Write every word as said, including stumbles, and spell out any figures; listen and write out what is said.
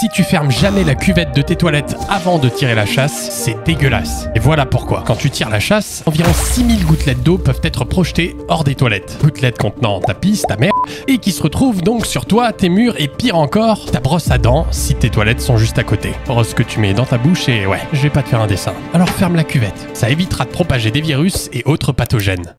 si tu fermes jamais la cuvette de tes toilettes avant de tirer la chasse, c'est dégueulasse. Et voilà pourquoi. Quand tu tires la chasse, environ six mille gouttelettes d'eau peuvent être projetées hors des toilettes. Gouttelettes contenant ta pisse, ta merde, et qui se retrouvent donc sur toi, tes murs et pire encore, ta brosse à dents si tes toilettes sont juste à côté. Brosse que tu mets dans ta bouche et ouais, je vais pas te faire un dessin. Alors ferme la cuvette. Ça évitera de propager des virus et autres pathogènes.